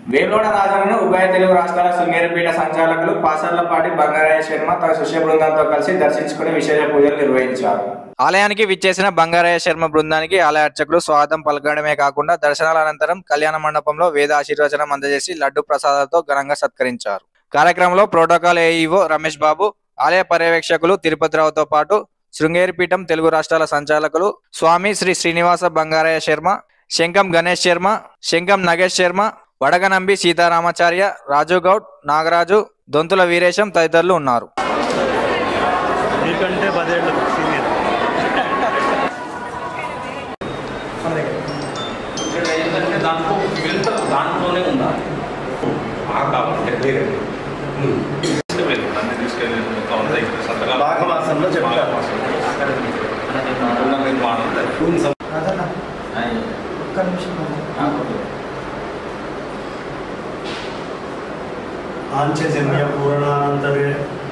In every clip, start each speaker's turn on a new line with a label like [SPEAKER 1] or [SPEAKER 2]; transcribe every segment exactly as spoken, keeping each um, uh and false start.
[SPEAKER 1] వేములవాడ రాజాలను ఉభయ తెలుగు రాష్ట్రాల శృంగేరిపీఠ సంచాలకులు పాసర్లపాటి బంగారయ్య శర్మ తన శిష్య బృందంతో కలిసి దర్శించుకుని విశేష పూజలు నిర్వహించారు.
[SPEAKER 2] ఆలయానికి విచ్చేసిన బంగారయ్య శర్మ బృందానికి ఆలయ అర్చకులు స్వాగతం పలకడమే కాకుండా దర్శనాల అనంతరం కళ్యాణ మండపంలో వేద ఆశీర్వచనం అందజేసి లడ్డు ప్రసాదాలతో ఘనంగా సత్కరించారు. కార్యక్రమంలో ప్రోటోకాల్ ఏఈఓ రమేష్ బాబు, ఆలయ పర్యవేక్షకులు తిరుపతిరావుతో పాటు శృంగేరిపీఠం తెలుగు రాష్ట్రాల సంచాలకులు స్వామి శ్రీ శ్రీనివాస బంగారయ్య శర్మ, శంకం గణేష్ శర్మ, శంకం నగేష్ శర్మ, వడగనంబి సీతారామాచార్య, రాజు గౌడ్, నాగరాజు, దొంతుల వీరేశం తదితరులు ఉన్నారు.
[SPEAKER 3] आंचे जन्य पूर्णानंतरे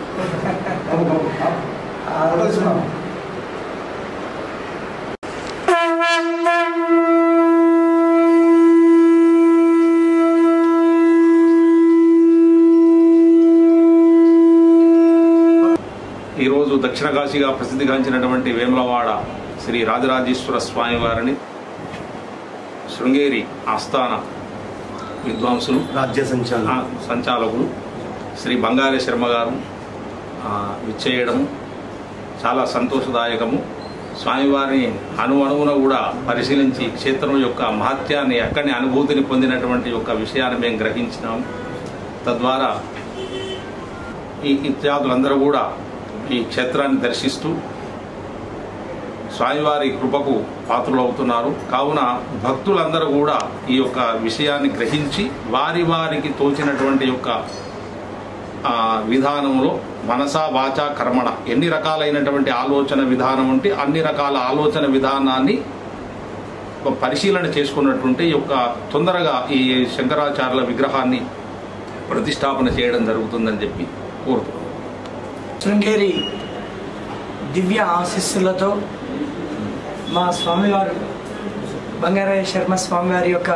[SPEAKER 4] ఈ రోజు దక్షిణ కాశీగా ప్రసిద్ధిగాంచినటువంటి వేములవాడ శ్రీ రాజరాజేశ్వర స్వామి వారిని శృంగేరి ఆస్థాన విద్వాంసులు
[SPEAKER 3] రాజ్య సంచాలన
[SPEAKER 4] సంచాలకులు శ్రీ బంగారయ్య శర్మ గారు విచ్చేయడము చాలా సంతోషదాయకము. స్వామివారిని అణువణువున కూడా పరిశీలించి క్షేత్రం యొక్క మహత్యాన్ని అక్కడి అనుభూతిని పొందినటువంటి యొక్క విషయాన్ని మేము గ్రహించినాము. తద్వారా ఈ ఇత్యాదులందరూ కూడా ఈ క్షేత్రాన్ని దర్శిస్తూ స్వామివారి కృపకు పాత్రులవుతున్నారు. కావున భక్తులందరూ కూడా ఈ యొక్క విషయాన్ని గ్రహించి వారి వారికి తోచినటువంటి యొక్క విధానంలో మనసా వాచా కర్మణ ఎన్ని రకాలైనటువంటి ఆలోచన విధానం ఉంటే అన్ని రకాల ఆలోచన విధానాన్ని పరిశీలన చేసుకున్నటువంటి యొక్క తొందరగా ఈ శంకరాచార్యుల విగ్రహాన్ని ప్రతిష్టాపన చేయడం జరుగుతుందని చెప్పి కోరుతున్నాం.
[SPEAKER 5] శృంగేరి దివ్య ఆశీస్సులతో మా స్వామివారు బంగారయ్య శర్మ స్వామివారి యొక్క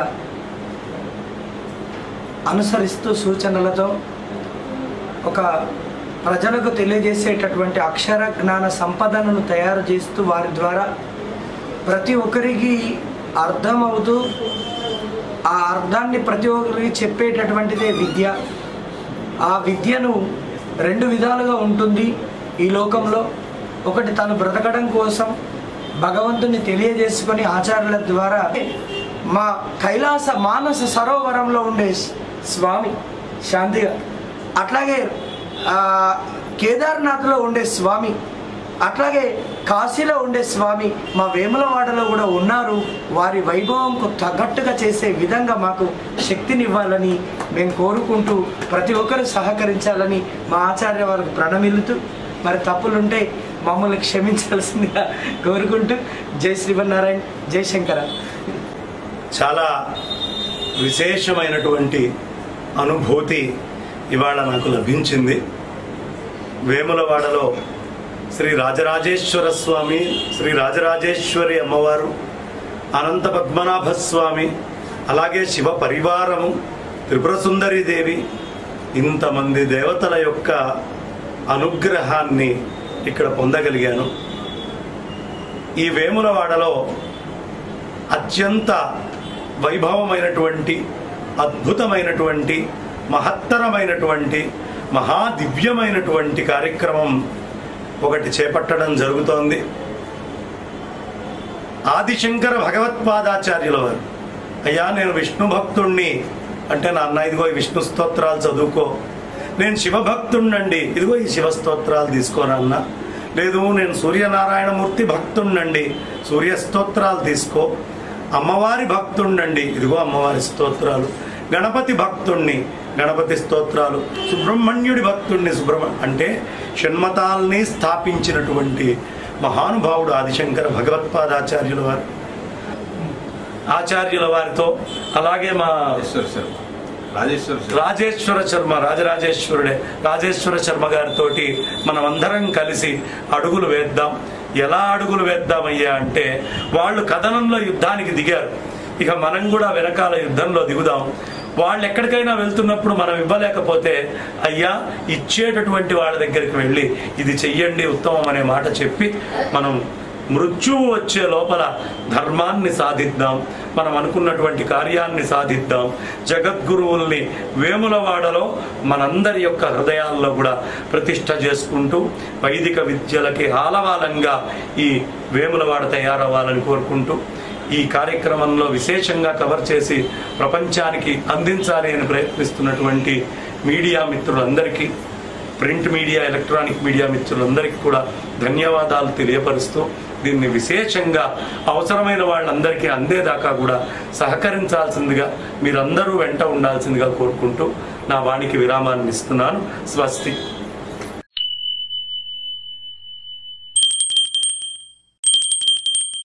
[SPEAKER 5] అనుసరిస్తూ సూచనలతో ఒక ప్రజలకు తెలియజేసేటటువంటి అక్షర జ్ఞాన సంపదను తయారు చేస్తూ వారి ద్వారా ప్రతి ఒక్కరికి అర్థమవుతూ ఆ అర్థాన్ని ప్రతి ఒక్కరికి చెప్పేటటువంటిదే విద్య. ఆ విద్యను రెండు విధాలుగా ఉంటుంది ఈ లోకంలో. ఒకటి తను బ్రతకడం కోసం భగవంతుని తెలియజేసుకొని ఆచార్యుల ద్వారా మా కైలాస మానస సరోవరంలో ఉండే స్వామి శాంతిగా, అట్లాగే కేదార్నాథ్లో ఉండే స్వామి, అట్లాగే కాశీలో ఉండే స్వామి మా వేములవాడలో కూడా ఉన్నారు. వారి వైభవంకు తగ్గట్టుగా చేసే విధంగా మాకు శక్తినివ్వాలని మేము కోరుకుంటూ ప్రతి ఒక్కరూ సహకరించాలని మా ఆచార్య వారికి ప్రణమిల్లుతూ మరి తప్పులుంటే మమ్మల్ని క్షమించాల్సిందిగా కోరుకుంటూ జై శ్రీమన్నారాయణ, జై శంకర.
[SPEAKER 3] చాలా విశేషమైనటువంటి అనుభూతి ఇవాళ నాకు లభించింది. వేములవాడలో శ్రీ రాజరాజేశ్వర స్వామి, శ్రీ రాజరాజేశ్వరి అమ్మవారు, అనంత పద్మనాభ స్వామి, అలాగే శివ పరివారము, త్రిపుర సుందరి దేవి, ఇంతమంది దేవతల యొక్క అనుగ్రహాన్ని ఇక్కడ పొందగలిగాను. ఈ వేములవాడలో అత్యంత వైభవమైనటువంటి అద్భుతమైనటువంటి మహత్తరమైనటువంటి మహాదివ్యమైనటువంటి కార్యక్రమం ఒకటి చేపట్టడం జరుగుతోంది. ఆదిశంకర భగవత్పాదాచార్యుల వారు, అయ్యా నేను విష్ణు భక్తుణ్ణి అంటే, నాన్న ఇదిగో ఈ విష్ణు స్తోత్రాలు చదువుకో. నేను శివభక్తుణ్ణండి, ఇదిగో ఈ శివ స్తోత్రాలు తీసుకోనన్నా. లేదు నేను సూర్యనారాయణమూర్తి భక్తుణ్ణండి, సూర్య స్తోత్రాలు తీసుకో. అమ్మవారి భక్తుణ్ణండి, ఇదిగో అమ్మవారి స్తోత్రాలు. గణపతి భక్తుణ్ణి, గణపతి స్తోత్రాలు. సుబ్రహ్మణ్యుడి భక్తుణ్ణి, సుబ్రహ్మణ్య అంటే షణ్మతాల్ని స్థాపించినటువంటి మహానుభావుడు ఆదిశంకర భగవత్పాదాచార్యుల వారు. ఆచార్యుల వారితో అలాగే మా రాజేశ్వర శర్మ, రాజరాజేశ్వరుడే రాజేశ్వర శర్మ గారితో మనం అందరం కలిసి అడుగులు వేద్దాం. ఎలా అడుగులు వేద్దామయ్యా అంటే, వాళ్ళు కథనంలో యుద్ధానికి దిగారు, ఇక మనం కూడా వెనకాల యుద్ధంలో దిగుదాం. వాళ్ళు ఎక్కడికైనా వెళ్తున్నప్పుడు మనం ఇవ్వలేకపోతే అయ్యా ఇచ్చేటటువంటి వాళ్ళ దగ్గరికి వెళ్ళి ఇది చెయ్యండి ఉత్తమం అనే మాట చెప్పి మనం మృత్యువు వచ్చే లోపల ధర్మాన్ని సాధిద్దాం, మనం అనుకున్నటువంటి కార్యాన్ని సాధిద్దాం. జగద్గురువుల్ని వేములవాడలో మనందరి యొక్క హృదయాల్లో కూడా ప్రతిష్ట చేసుకుంటూ వైదిక విద్యలకి ఆలవాలంగా ఈ వేములవాడ తయారవ్వాలని కోరుకుంటూ ఈ కార్యక్రమంలో విశేషంగా కవర్ చేసి ప్రపంచానికి అందించాలి అని ప్రయత్నిస్తున్నటువంటి మీడియా మిత్రులందరికీ, ప్రింట్ మీడియా, ఎలక్ట్రానిక్ మీడియా మిత్రులందరికీ కూడా ధన్యవాదాలు తెలియపరుస్తూ దీన్ని విశేషంగా అవసరమైన వాళ్ళందరికీ అందేదాకా కూడా సహకరించాల్సిందిగా, మీరందరూ వెంట ఉండాల్సిందిగా కోరుకుంటూ నా వాణికి విరామాన్ని ఇస్తున్నాను. స్వస్తి.